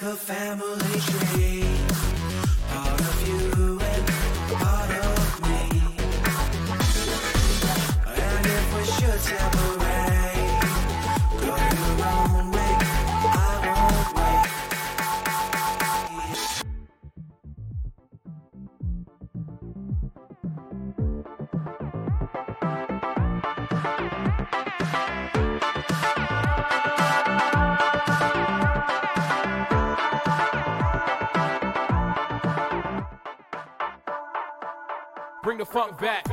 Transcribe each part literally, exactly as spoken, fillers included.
like a family tree, part of you and part of me. And if we should separate, go your own way, I won't wait. Bring the funk back.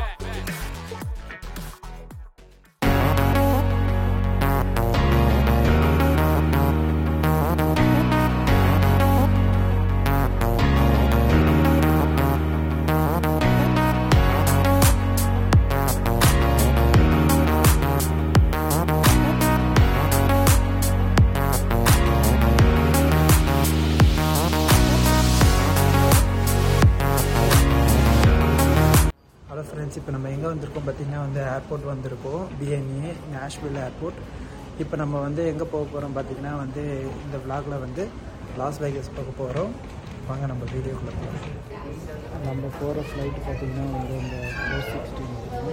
Friends, இப்போ நம்ம எங்கே வந்திருக்கோம் பார்த்தீங்கன்னா வந்து airport வந்திருக்கோம், BNA Nashville airport. இப்போ நம்ம வந்து எங்கே போக போகிறோம் பார்த்தீங்கன்னா வந்து இந்த விளாகில் வந்து லாஸ் வேகஸ் போக போகிறோம். வாங்க நம்ம வீடியோக்குள்ளே போகிறோம். நம்ம போகிற ஃப்ளைட்டு பார்த்திங்கன்னா வந்து இந்த ஃபோர் சிக்ஸ்டீன் ஃபோர்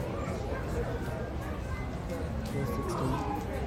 சிக்ஸ்டீன்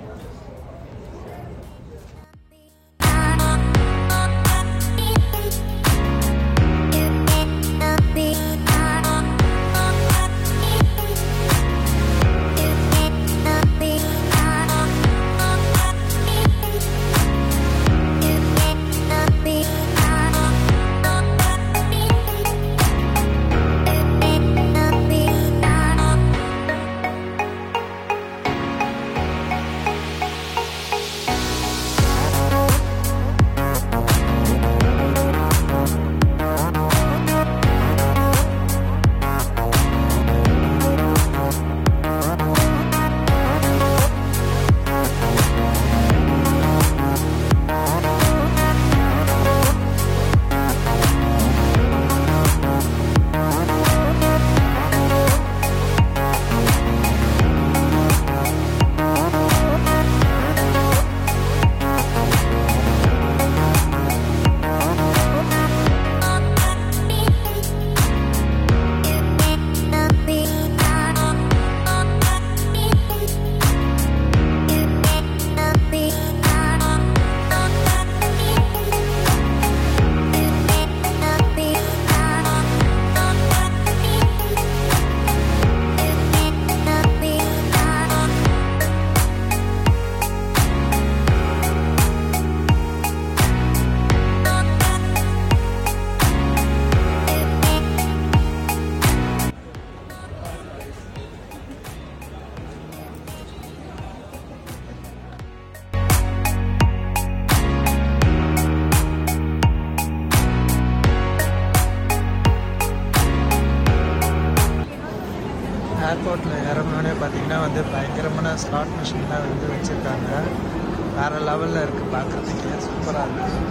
ஏர்போர்ட்டில் இறங்கினோடனே பார்த்திங்கன்னா வந்து பயங்கரமான ஸ்லாட் மிஷின்லாம் வந்து வச்சுருக்காங்க. வேறு லெவலில் இருக்குது, பார்க்குறதுக்கே சூப்பராக இருக்குது.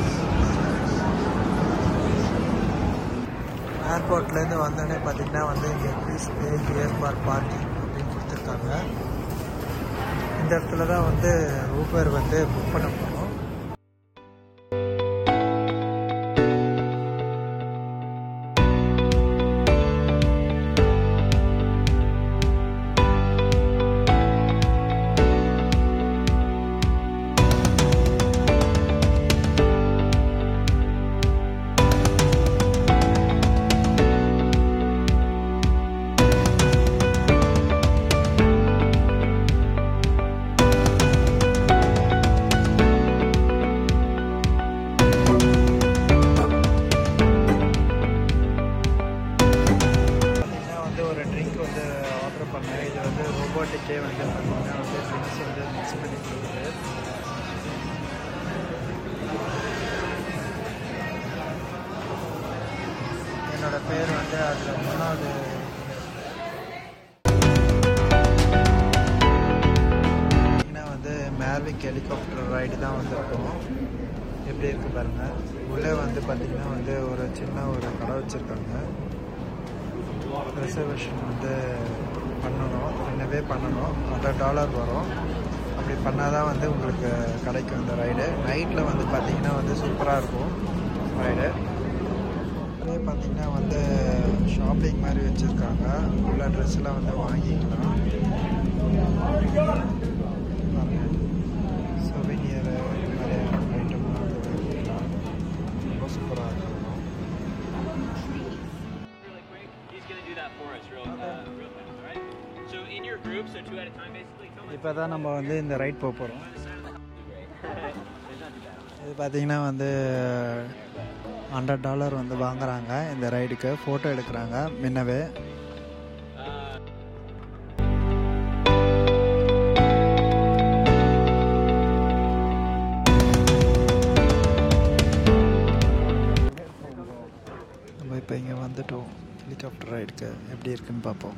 ஏர்போர்ட்லேருந்து வந்தோடனே பார்த்திங்கன்னா வந்து இங்கே please pay here for parking அப்படின்னு கொடுத்துருக்காங்க. இந்த இடத்துல தான் வந்து ஊபர் வந்து புக் பண்ண போகிறோம். ரோபோட்டிக்கே வந்து பார்த்திங்கன்னா வந்து ட்ரிங்க்ஸ் வந்து மிக்ஸ் பண்ணி கொடுக்குது. என்னோட பேர் வந்து அதில் மூணாவது. வந்து மேர்விக் ஹெலிகாப்டர் ரைடு தான் வந்திருக்கோம். எப்படி இருக்குது பாருங்கள். உள்ளே வந்து பார்த்திங்கன்னா வந்து ஒரு சின்ன ஒரு கடை வச்சுருக்காங்க. ரிசர்வேஷன் வந்து பண்ணணும், என்னவே பண்ணணும். ஹண்ட்ரட் டாலர் வரும். அப்படி பண்ணால் தான் வந்து உங்களுக்கு கிடைக்கும் இந்த ரைடு. நைட்டில் வந்து பார்த்திங்கன்னா வந்து சூப்பராக இருக்கும் ரைடு. அதே பார்த்திங்கன்னா வந்து ஷாப்பிங் மாதிரி வச்சுருக்காங்க. உள்ள ட்ரெஸ்ஸெலாம் வந்து வாங்கிக்கலாம். சொவினியர் நிறைய ஐட்டம்லாம் வந்து வாங்கிக்கலாம். ரொம்ப சூப்பராக இருக்கும். இப்போ தான் நம்ம வந்து இந்த ரைட் போக போகிறோம். இது பார்த்திங்கன்னா வந்து ஹண்ட்ரட் டாலர் வந்து வாங்குறாங்க இந்த ரைடுக்கு. ஃபோட்டோ எடுக்கிறாங்க முன்னவே. நம்ம இப்போ இங்கே வந்துட்டோம். ஹெலிகாப்டர் ரைடுக்கு எப்படி இருக்குன்னு பார்ப்போம்.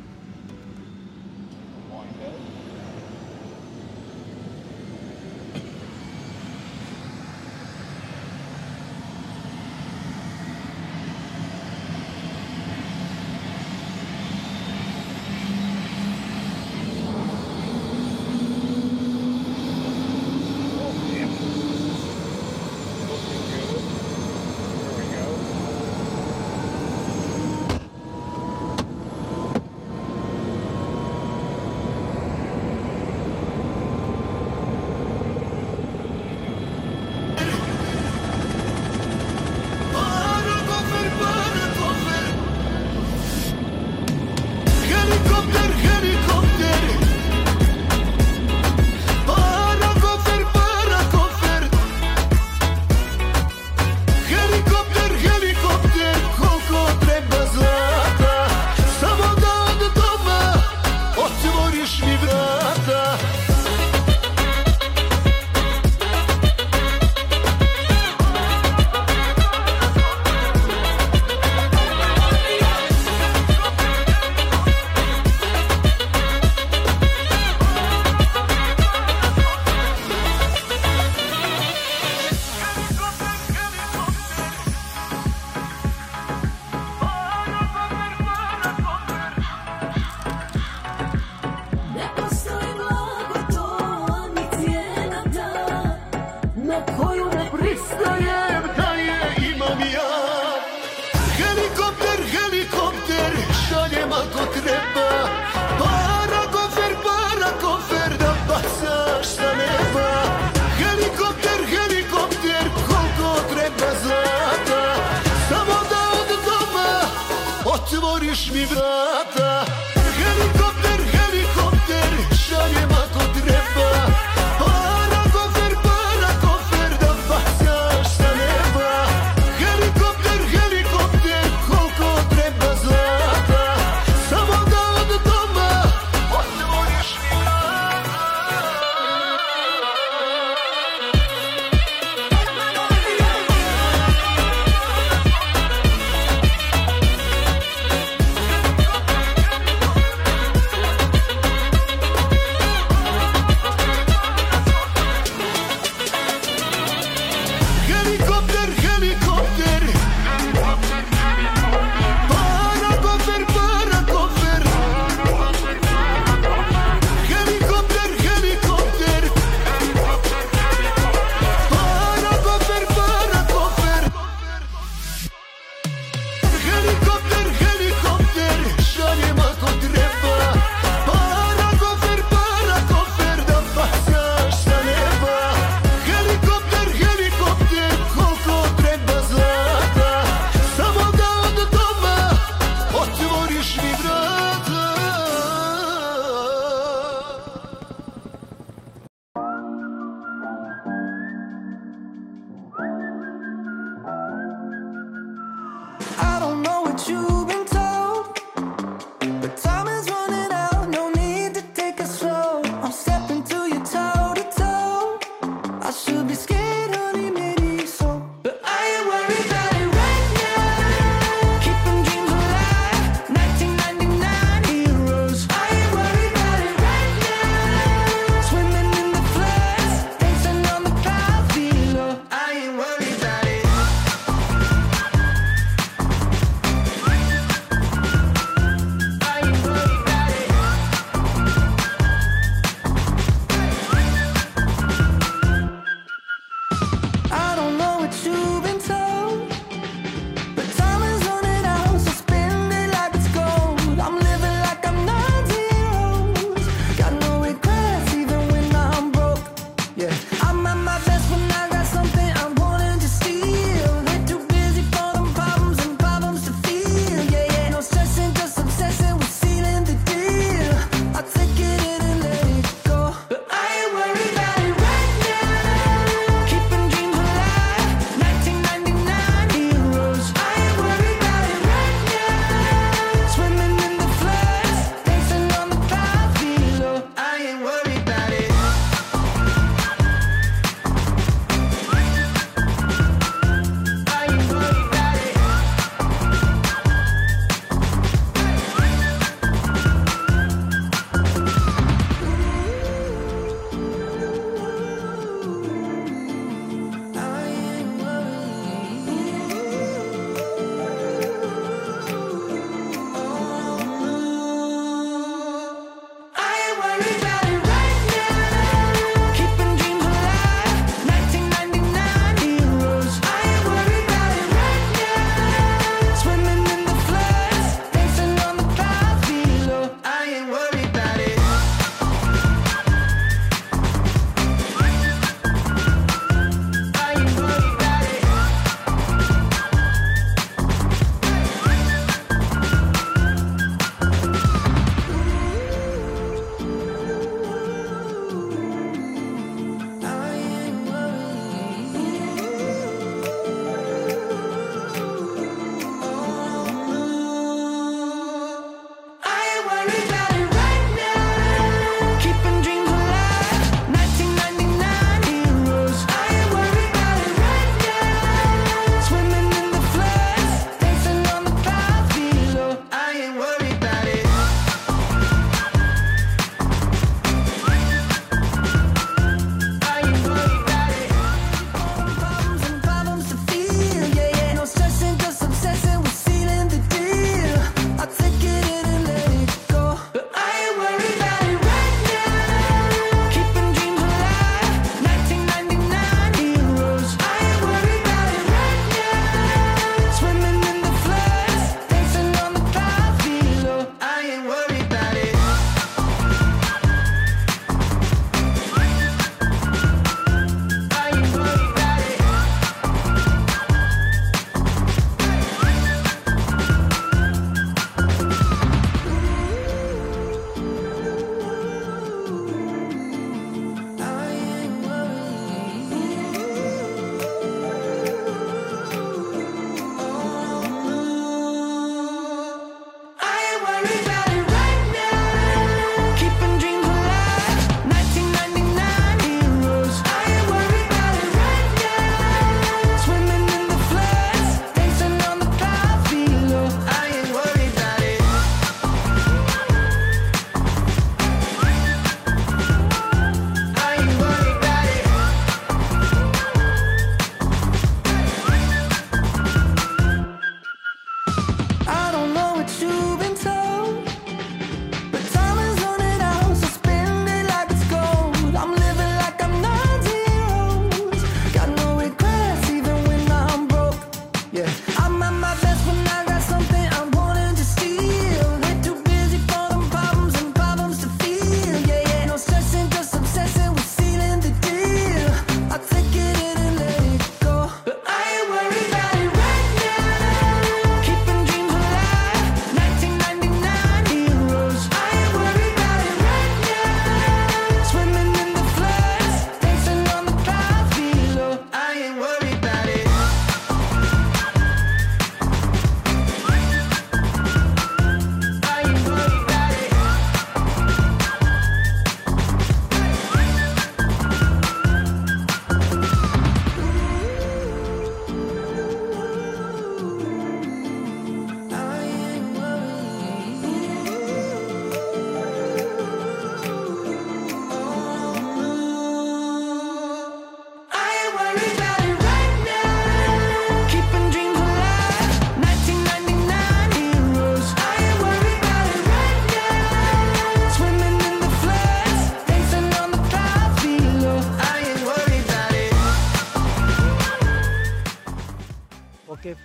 Otvoriš mi vrata, helikopter, helikopter, šaljem ako treba. Parakofer, parakofer, da bacaš sa neba. Helikopter, helikopter, koliko treba zlata. Samo da od doma otvoriš mi vrata.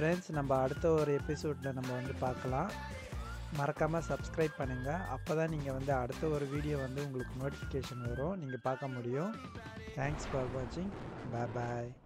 Friends, நம்ம அடுத்த ஒரு எபிசோடில் நம்ம வந்து பார்க்கலாம். மறக்காமல் சப்ஸ்கிரைப் பண்ணுங்கள். அப்போ தான் நீங்கள் வந்து அடுத்த ஒரு வீடியோ வந்து உங்களுக்கு நோட்டிஃபிகேஷன் வரும், நீங்கள் பார்க்க முடியும். தேங்க்ஸ் ஃபார் வாட்சிங். பாய் பாய்.